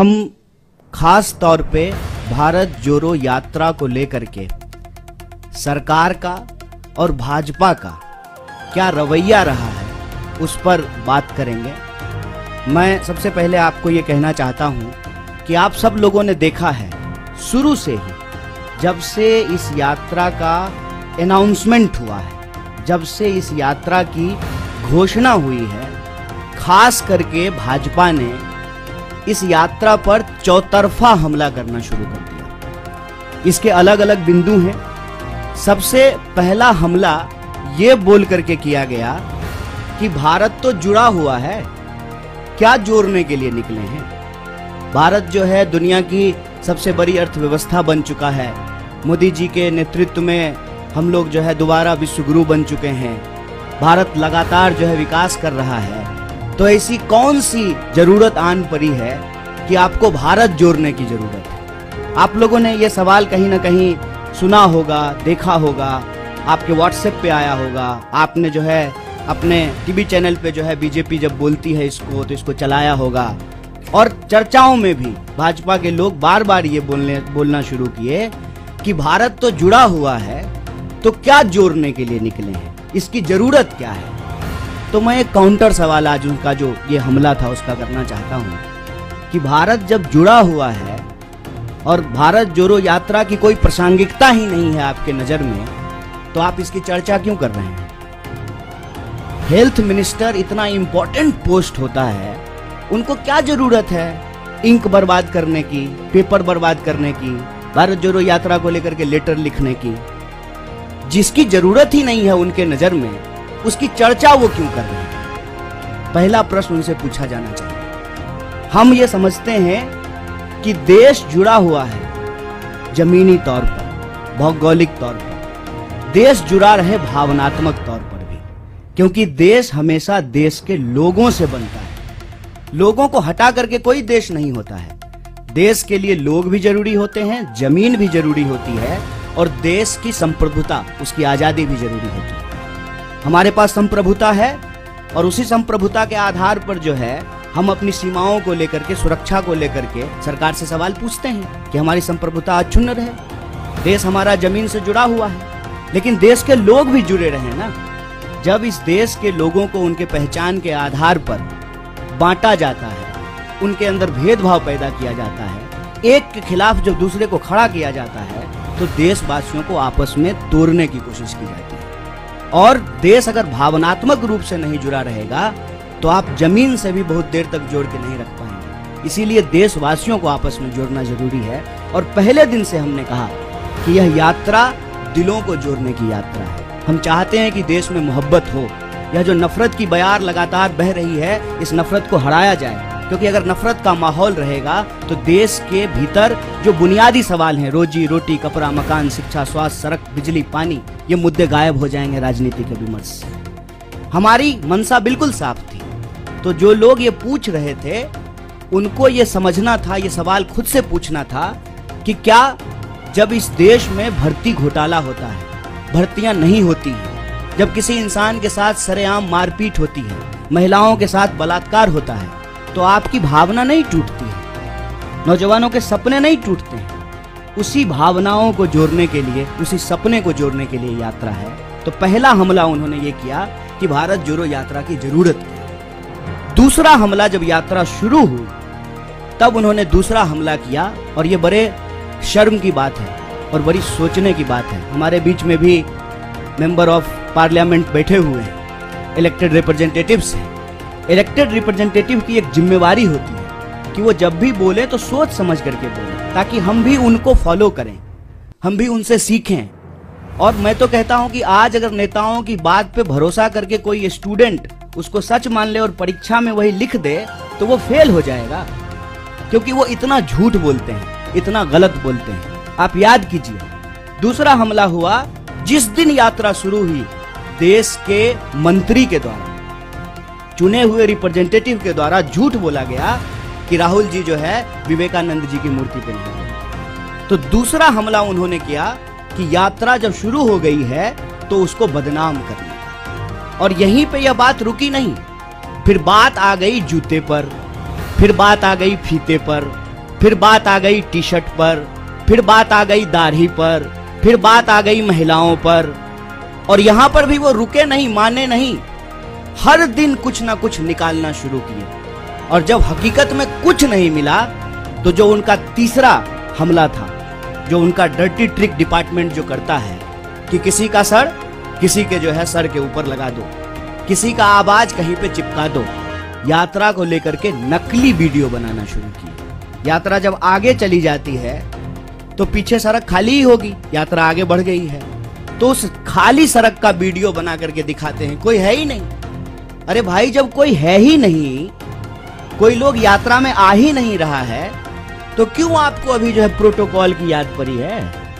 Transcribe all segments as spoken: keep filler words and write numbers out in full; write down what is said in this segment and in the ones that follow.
हम खास तौर पे भारत जोड़ो यात्रा को लेकर के सरकार का और भाजपा का क्या रवैया रहा है उस पर बात करेंगे। मैं सबसे पहले आपको ये कहना चाहता हूँ कि आप सब लोगों ने देखा है शुरू से ही, जब से इस यात्रा का अनाउंसमेंट हुआ है, जब से इस यात्रा की घोषणा हुई है, खास करके भाजपा ने इस यात्रा पर चौतरफा हमला करना शुरू कर दिया। इसके अलग अलग बिंदु हैं। सबसे पहला हमला ये बोल करके किया गया कि भारत तो जुड़ा हुआ है, क्या जोड़ने के लिए निकले हैं। भारत जो है दुनिया की सबसे बड़ी अर्थव्यवस्था बन चुका है। मोदी जी के नेतृत्व में हम लोग जो है दोबारा विश्व गुरु बन चुके हैं। भारत लगातार जो है विकास कर रहा है। तो ऐसी कौन सी जरूरत आन पड़ी है कि आपको भारत जोड़ने की जरूरत है। आप लोगों ने ये सवाल कहीं ना कहीं सुना होगा, देखा होगा, आपके व्हाट्सएप पे आया होगा, आपने जो है अपने टीवी चैनल पे जो है बीजेपी जब बोलती है इसको तो इसको चलाया होगा। और चर्चाओं में भी भाजपा के लोग बार बार ये बोलने बोलना शुरू किए कि भारत तो जुड़ा हुआ है, तो क्या जोड़ने के लिए निकले हैं, इसकी जरूरत क्या है। तो मैं एक काउंटर सवाल आज उनका जो ये हमला था उसका करना चाहता हूँ कि भारत जब जुड़ा हुआ है और भारत जोड़ो यात्रा की कोई प्रासंगिकता ही नहीं है आपके नजर में, तो आप इसकी चर्चा क्यों कर रहे हैं। हेल्थ मिनिस्टर इतना इंपॉर्टेंट पोस्ट होता है, उनको क्या जरूरत है इंक बर्बाद करने की, पेपर बर्बाद करने की, भारत जोड़ो यात्रा को लेकर के लेटर लिखने की। जिसकी जरूरत ही नहीं है उनके नजर में, उसकी चर्चा वो क्यों कर रहे हैं। पहला प्रश्न उनसे पूछा जाना चाहिए। हम ये समझते हैं कि देश जुड़ा हुआ है जमीनी तौर पर, भौगोलिक तौर पर, देश जुड़ा रहे भावनात्मक तौर पर भी, क्योंकि देश हमेशा देश के लोगों से बनता है। लोगों को हटा करके कोई देश नहीं होता है। देश के लिए लोग भी जरूरी होते हैं, जमीन भी जरूरी होती है, और देश की संप्रभुता, उसकी आजादी भी जरूरी होती है। हमारे पास संप्रभुता है और उसी संप्रभुता के आधार पर जो है हम अपनी सीमाओं को लेकर के, सुरक्षा को लेकर के सरकार से सवाल पूछते हैं कि हमारी संप्रभुता अक्षुण्ण रहे। देश हमारा जमीन से जुड़ा हुआ है, लेकिन देश के लोग भी जुड़े रहे ना। जब इस देश के लोगों को उनके पहचान के आधार पर बांटा जाता है, उनके अंदर भेदभाव पैदा किया जाता है, एक के खिलाफ जब दूसरे को खड़ा किया जाता है, तो देशवासियों को आपस में तोड़ने की कोशिश की जाती है। और देश अगर भावनात्मक रूप से नहीं जुड़ा रहेगा तो आप जमीन से भी बहुत देर तक जोड़ के नहीं रख पाएंगे। इसीलिए देशवासियों को आपस में जोड़ना जरूरी है। और पहले दिन से हमने कहा कि यह यात्रा दिलों को जोड़ने की यात्रा है। हम चाहते हैं कि देश में मोहब्बत हो। यह जो नफरत की बयार लगातार बह रही है, इस नफरत को हराया जाए, क्योंकि अगर नफरत का माहौल रहेगा तो देश के भीतर जो बुनियादी सवाल हैं, रोजी रोटी, कपड़ा, मकान, शिक्षा, स्वास्थ्य, सड़क, बिजली, पानी, ये मुद्दे गायब हो जाएंगे राजनीति के विमर्श से। हमारी मंशा बिल्कुल साफ थी। तो जो लोग ये पूछ रहे थे उनको ये समझना था, ये सवाल खुद से पूछना था कि क्या जब इस देश में भर्ती घोटाला होता है, भर्तियां नहीं होती हैं, जब किसी इंसान के साथ सरेआम मारपीट होती है, महिलाओं के साथ बलात्कार होता है, तो आपकी भावना नहीं टूटती है, नौजवानों के सपने नहीं टूटते हैं। उसी भावनाओं को जोड़ने के लिए, उसी सपने को जोड़ने के लिए यात्रा है। तो पहला हमला उन्होंने ये किया कि भारत जोड़ो यात्रा की जरूरत है। दूसरा हमला जब यात्रा शुरू हुई तब उन्होंने दूसरा हमला किया, और ये बड़े शर्म की बात है और बड़ी सोचने की बात है। हमारे बीच में भी मेंबर ऑफ पार्लियामेंट बैठे हुए हैं, इलेक्टेड रिप्रेजेंटेटिव्स हैं। इलेक्टेड रिप्रेजेंटेटिव की एक जिम्मेवारी होती है कि वो जब भी बोले तो सोच समझ करके बोले, ताकि हम भी उनको फॉलो करें, हम भी उनसे सीखें। और मैं तो कहता हूं कि आज अगर नेताओं की बात पे भरोसा करके कोई स्टूडेंट उसको सच मान ले और परीक्षा में वही लिख दे तो वो फेल हो जाएगा, क्योंकि वो इतना झूठ बोलते हैं, इतना गलत बोलते हैं। आप याद कीजिए, दूसरा हमला हुआ जिस दिन यात्रा शुरू हुई, देश के मंत्री के द्वारा, चुने हुए रिप्रेजेंटेटिव के द्वारा झूठ बोला गया कि राहुल जी जो है विवेकानंद जी की मूर्ति पे नहीं गए। तो दूसरा हमला उन्होंने किया कि यात्रा जब शुरू हो गई है तो उसको बदनाम करना। और यहीं पे यह बात रुकी नहीं, फिर बात आ गई जूते पर, फिर बात आ गई फीते पर, फिर बात आ गई टी शर्ट पर, फिर बात आ गई दाढ़ी पर, फिर बात आ गई महिलाओं पर। और यहां पर भी वो रुके नहीं, माने नहीं, हर दिन कुछ ना कुछ निकालना शुरू किए। और जब हकीकत में कुछ नहीं मिला तो जो उनका तीसरा हमला था, जो उनका डर्टी ट्रिक डिपार्टमेंट जो करता है कि किसी का सर किसी के जो है सर के ऊपर लगा दो, किसी का आवाज कहीं पे चिपका दो, यात्रा को लेकर के नकली वीडियो बनाना शुरू किया। यात्रा जब आगे चली जाती है तो पीछे सड़क खाली ही होगी, यात्रा आगे बढ़ गई है तो उस खाली सड़क का वीडियो बना करके दिखाते हैं, कोई है ही नहीं। अरे भाई, जब कोई है ही नहीं, कोई लोग यात्रा में आ ही नहीं रहा है, तो क्यों आपको अभी जो है प्रोटोकॉल की याद पड़ी है?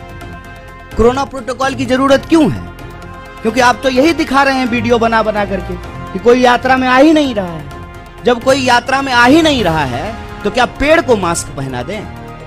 कोरोना प्रोटोकॉल की जरूरत क्यों है? क्योंकि आप तो यही दिखा रहे हैं वीडियो बना बना करके कि कोई यात्रा में आ ही नहीं रहा है। जब कोई यात्रा में आ ही नहीं रहा है तो क्या पेड़ को मास्क पहना दें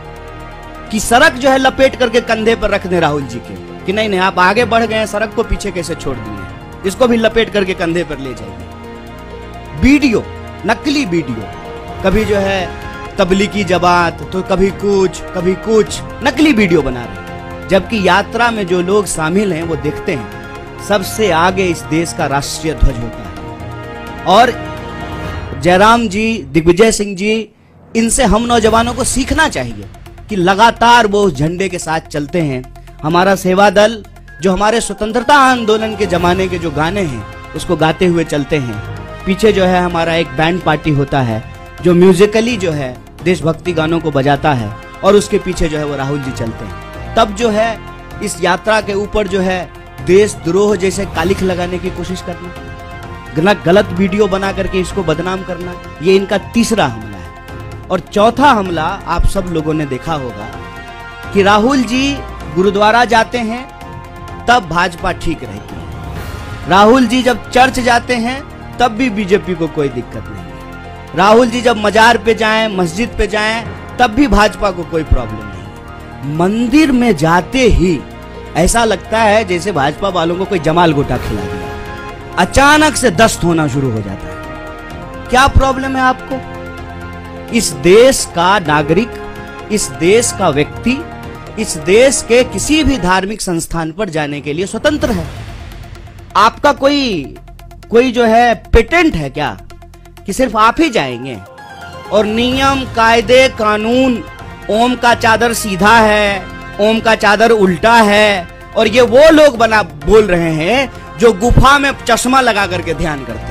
कि सड़क जो है लपेट करके कंधे पर रख दें राहुल जी के कि नहीं नहीं आप आगे बढ़ गए, सड़क को पीछे कैसे छोड़ दिए, इसको भी लपेट करके कंधे पर ले जाइए। वीडियो, नकली वीडियो, कभी जो है तबलीगी जमात तो कभी कुछ कभी कुछ नकली वीडियो बना रहे, जबकि यात्रा में जो लोग शामिल हैं वो देखते हैं सबसे आगे इस देश का राष्ट्रीय ध्वज होता है। और जयराम जी, दिग्विजय सिंह जी, इनसे हम नौजवानों को सीखना चाहिए कि लगातार वो उस झंडे के साथ चलते हैं। हमारा सेवा दल जो हमारे स्वतंत्रता आंदोलन के जमाने के जो गाने हैं उसको गाते हुए चलते हैं। पीछे जो है हमारा एक बैंड पार्टी होता है जो म्यूजिकली जो है देशभक्ति गानों को बजाता है और उसके पीछे जो है वो राहुल जी चलते हैं। तब जो है इस यात्रा के ऊपर जो है देशद्रोह जैसे कालिख लगाने की कोशिश करना, गलत वीडियो बना करके इसको बदनाम करना, ये इनका तीसरा हमला है। और चौथा हमला आप सब लोगों ने देखा होगा कि राहुल जी गुरुद्वारा जाते हैं तब भाजपा ठीक रहती है, राहुल जी जब चर्च जाते हैं तब भी बीजेपी को कोई दिक्कत नहीं है, राहुल जी जब मजार पे जाएं, मस्जिद पे जाएं तब भी भाजपा को कोई प्रॉब्लम नहीं। मंदिर में जाते ही ऐसा लगता है जैसे भाजपा वालों को कोई जमाल गोटा खिला दिया, अचानक से दस्त होना शुरू हो जाता है। क्या प्रॉब्लम है आपको? इस देश का नागरिक, इस देश का व्यक्ति, इस देश के किसी भी धार्मिक संस्थान पर जाने के लिए स्वतंत्र है। आपका कोई कोई जो है पेटेंट है क्या कि सिर्फ आप ही जाएंगे? और नियम, कायदे, कानून, ओम का चादर सीधा है, ओम का चादर उल्टा है, और ये वो लोग बना बोल रहे हैं जो गुफा में चश्मा लगा करके ध्यान करते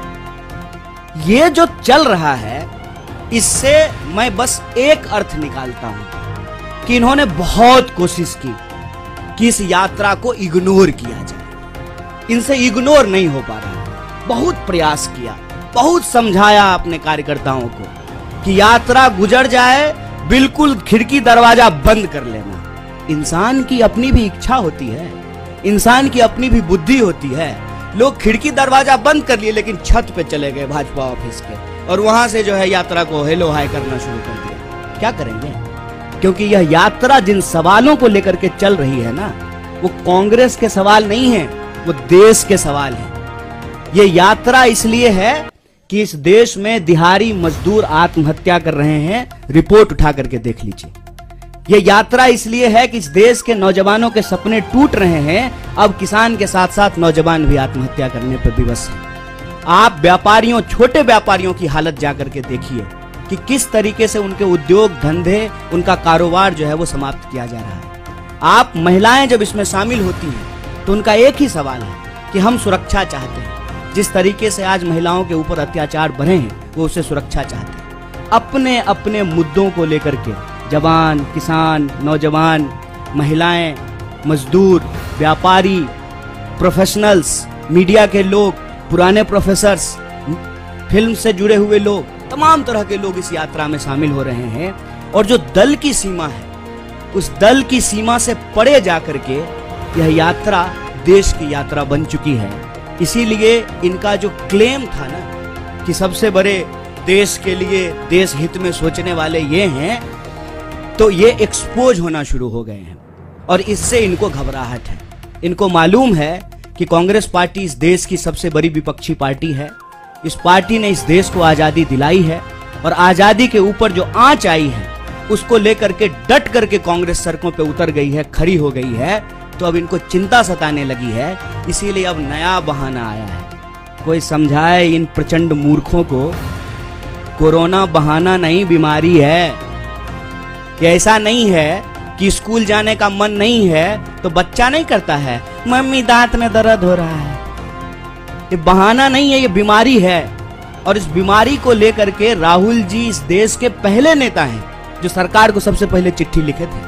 हैं। ये जो चल रहा है इससे मैं बस एक अर्थ निकालता हूं कि इन्होंने बहुत कोशिश की कि इस यात्रा को इग्नोर किया जाए, इनसे इग्नोर नहीं हो पा रहा। बहुत प्रयास किया, बहुत समझाया अपने कार्यकर्ताओं को कि यात्रा गुजर जाए, बिल्कुल खिड़की दरवाजा बंद कर लेना। इंसान की अपनी भी इच्छा होती है, इंसान की अपनी भी बुद्धि होती है। लोग खिड़की दरवाजा बंद कर लिए लेकिन छत पे चले गए भाजपा ऑफिस के और वहां से जो है यात्रा को हेलो हाय करना शुरू कर दिया। क्या करेंगे? क्योंकि यह यात्रा जिन सवालों को लेकर के चल रही है ना, वो कांग्रेस के सवाल नहीं है, वो देश के सवाल है। ये यात्रा इसलिए है कि इस देश में दिहाड़ी मजदूर आत्महत्या कर रहे हैं, रिपोर्ट उठा करके देख लीजिए। ये यात्रा इसलिए है कि इस देश के नौजवानों के सपने टूट रहे हैं, अब किसान के साथ साथ नौजवान भी आत्महत्या करने पर विवश हैं। आप व्यापारियों, छोटे व्यापारियों की हालत जाकर के देखिए कि किस तरीके से उनके उद्योग धंधे, उनका कारोबार जो है वो समाप्त किया जा रहा है। आप महिलाएं जब इसमें शामिल होती हैं तो उनका एक ही सवाल है कि हम सुरक्षा चाहते हैं। जिस तरीके से आज महिलाओं के ऊपर अत्याचार बढ़े हैं वो उससे सुरक्षा चाहते हैं। अपने अपने मुद्दों को लेकर के जवान, किसान, नौजवान, महिलाएं, मजदूर, व्यापारी, प्रोफेशनल्स, मीडिया के लोग, पुराने प्रोफेसर्स, फिल्म से जुड़े हुए लोग, तमाम तरह के लोग इस यात्रा में शामिल हो रहे हैं। और जो दल की सीमा है, उस दल की सीमा से परे जाकर के यह यात्रा देश की यात्रा बन चुकी है। इसीलिए इनका जो क्लेम था ना कि सबसे बड़े देश के लिए, देश हित में सोचने वाले ये हैं, तो ये एक्सपोज होना शुरू हो गए हैं और इससे इनको घबराहट है। इनको मालूम है कि कांग्रेस पार्टी इस देश की सबसे बड़ी विपक्षी पार्टी है। इस पार्टी ने इस देश को आजादी दिलाई है और आजादी के ऊपर जो आंच आई है उसको लेकर के डट करके कांग्रेस सड़कों पे उतर गई है, खड़ी हो गई है, तो अब इनको चिंता सताने लगी है, इसीलिए अब नया बहाना आया है। कोई समझाए इन प्रचंड मूर्खों को, कोरोना बहाना नहीं बीमारी है। कि ऐसा नहीं है कि स्कूल जाने का मन नहीं है तो बच्चा नहीं करता है, मम्मी दांत में दर्द हो रहा है। ये बहाना नहीं है, ये बीमारी है। और इस बीमारी को लेकर के राहुल जी इस देश के पहले नेता हैं जो सरकार को सबसे पहले चिट्ठी लिखे थे।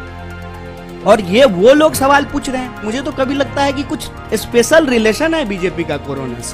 और ये वो लोग सवाल पूछ रहे हैं। मुझे तो कभी लगता है कि कुछ स्पेशल रिलेशन है बीजेपी का कोरोना से।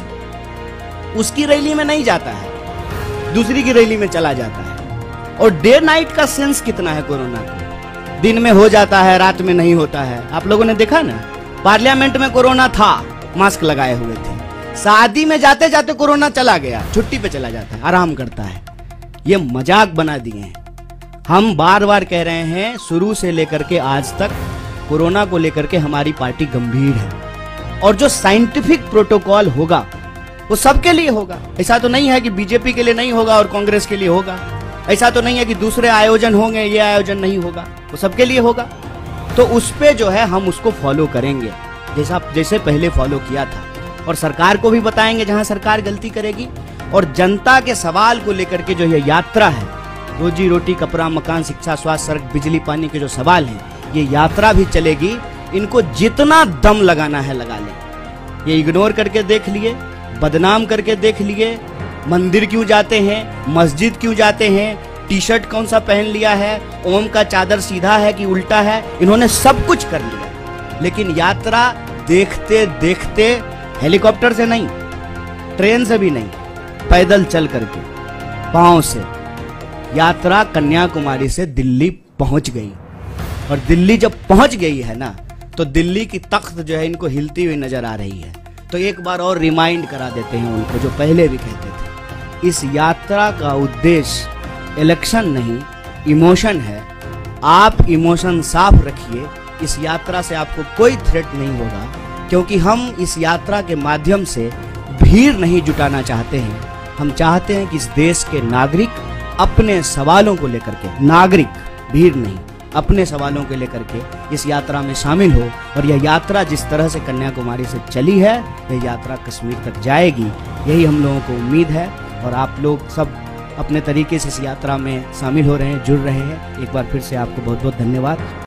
उसकी रैली में नहीं जाता है, दूसरी की रैली में चला जाता है। और डे नाइट का सेंस कितना है कोरोना को, दिन में हो जाता है, रात में नहीं होता है। आप लोगों ने देखा ना, पार्लियामेंट में कोरोना था, मास्क लगाए हुए थे। शादी में जाते जाते कोरोना चला गया, छुट्टी पे चला जाता है, आराम करता है। ये मजाक बना दिए हैं। हम बार बार कह रहे हैं, शुरू से लेकर के आज तक कोरोना को लेकर के हमारी पार्टी गंभीर है। और जो साइंटिफिक प्रोटोकॉल होगा वो सबके लिए होगा। ऐसा तो नहीं है कि बीजेपी के लिए नहीं होगा और कांग्रेस के लिए होगा। ऐसा तो नहीं है कि दूसरे आयोजन होंगे, ये आयोजन नहीं होगा, वो सबके लिए होगा। तो उस पे जो है हम उसको फॉलो करेंगे, जैसा जैसे पहले फॉलो किया था। और सरकार को भी बताएंगे जहां सरकार गलती करेगी। और जनता के सवाल को लेकर के जो ये यात्रा है, रोजी रोटी, कपड़ा, मकान, शिक्षा, स्वास्थ्य, सड़क, बिजली, पानी के जो सवाल हैं, ये यात्रा भी चलेगी। इनको जितना दम लगाना है लगा लें। ये इग्नोर करके देख लिए, बदनाम करके देख लिए, मंदिर क्यों जाते हैं, मस्जिद क्यों जाते हैं, टी शर्ट कौन सा पहन लिया है, ओम का चादर सीधा है कि उल्टा है, इन्होंने सब कुछ कर लिया। लेकिन यात्रा देखते देखते, हेलीकॉप्टर से नहीं, ट्रेन से भी नहीं, पैदल चल करके पांव से यात्रा कन्याकुमारी से दिल्ली पहुंच गई। और दिल्ली जब पहुंच गई है ना, तो दिल्ली की तख्त जो है इनको हिलती हुई नजर आ रही है। तो एक बार और रिमाइंड करा देते हैं उनको, जो पहले भी कहते थे। इस यात्रा का उद्देश्य इलेक्शन नहीं, इमोशन है। आप इमोशन साफ रखिए। इस यात्रा से आपको कोई थ्रेट नहीं होगा, क्योंकि हम इस यात्रा के माध्यम से भीड़ नहीं जुटाना चाहते हैं। हम चाहते हैं कि इस देश के नागरिक अपने सवालों को लेकर के, नागरिक, भीड़ नहीं, अपने सवालों को लेकर के इस यात्रा में शामिल हो। और यह यात्रा जिस तरह से कन्याकुमारी से चली है, यह यात्रा कश्मीर तक जाएगी, यही हम लोगों को उम्मीद है। और आप लोग सब अपने तरीके से इस यात्रा में शामिल हो रहे हैं, जुड़ रहे हैं। एक बार फिर से आपको बहुत बहुत धन्यवाद।